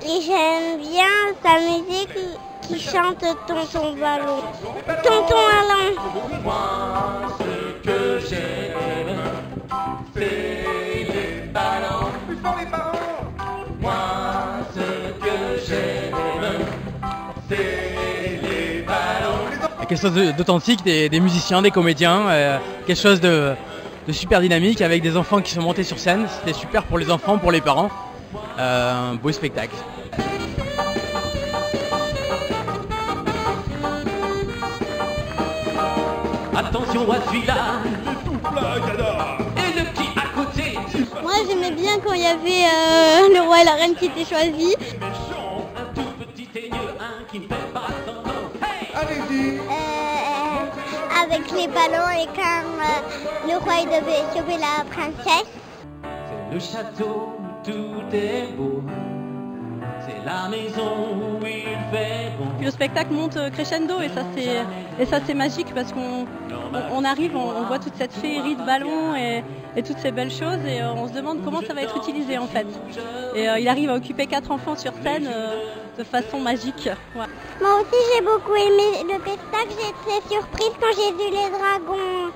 Et j'aime bien sa musique qui chante Tonton Ballon. Tonton Alain. Moi, ce que j'aime, c'est les ballons. Plus fort les ballons. Moi, ce que j'aime, c'est les ballons. Quelque chose d'authentique, des musiciens, des comédiens, quelque chose de super dynamique avec des enfants qui sont montés sur scène. C'était super pour les enfants, pour les parents. Un beau spectacle. Attention à celui-là, et le petit à côté. Moi j'aimais bien quand il y avait le roi et la reine qui étaient choisis. Un tout petit teigneux, un qui ne fait pas son nom. Hey, Allez-y. Avec les ballons et quand le roi il devait sauver la princesse. c'est le château où tout est beau. C'est la maison où il fait bon. Puis le spectacle monte crescendo et ça c'est magique parce qu'on arrive, on voit toute cette féerie de ballons et toutes ces belles choses et on se demande comment ça va être utilisé en fait. Et il arrive à occuper 4 enfants sur scène de façon magique. Ouais. Moi aussi j'ai beaucoup aimé le spectacle, j'étais surprise quand j'ai vu les dragons.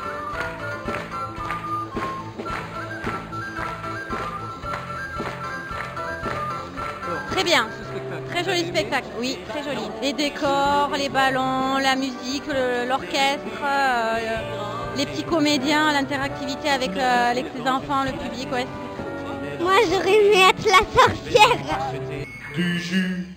Très bien, très joli spectacle, oui, très joli. Les décors, les ballons, la musique, l'orchestre, les petits comédiens, l'interactivité avec les enfants, le public, ouais. Moi j'aurais aimé être la sorcière. Du jus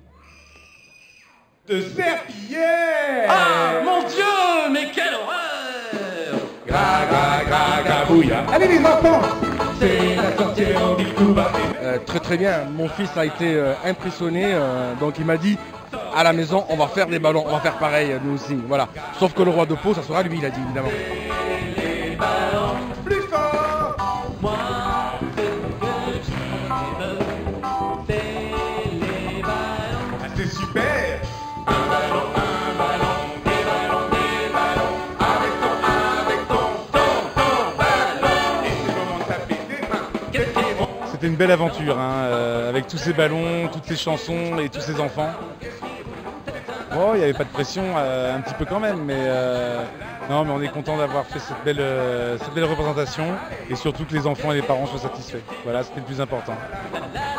de serpillière. Ah mon Dieu, mais quelle horreur! Gra gra gra gra bouilla. Allez les enfants. C'est la sorcière en Bicouba. Très bien, mon fils a été impressionné, donc il m'a dit à la maison on va faire des ballons, on va faire pareil nous aussi, voilà. Sauf que le roi de Pau, ça sera lui, il a dit évidemment. Les ballons, Plus fort. moi, ce que j'aime, c'est les ballons. Ah, c'est super. Un ballon, des ballons, avec ton ballon. Et c'est le moment de taper des mains. Qu'est-ce qui est bon? C'était une belle aventure, avec tous ces ballons, toutes ces chansons et tous ces enfants. Bon, il n'y avait pas de pression, un petit peu quand même, mais non, mais on est content d'avoir fait cette belle représentation et surtout que les enfants et les parents soient satisfaits. Voilà, c'était le plus important. La, la,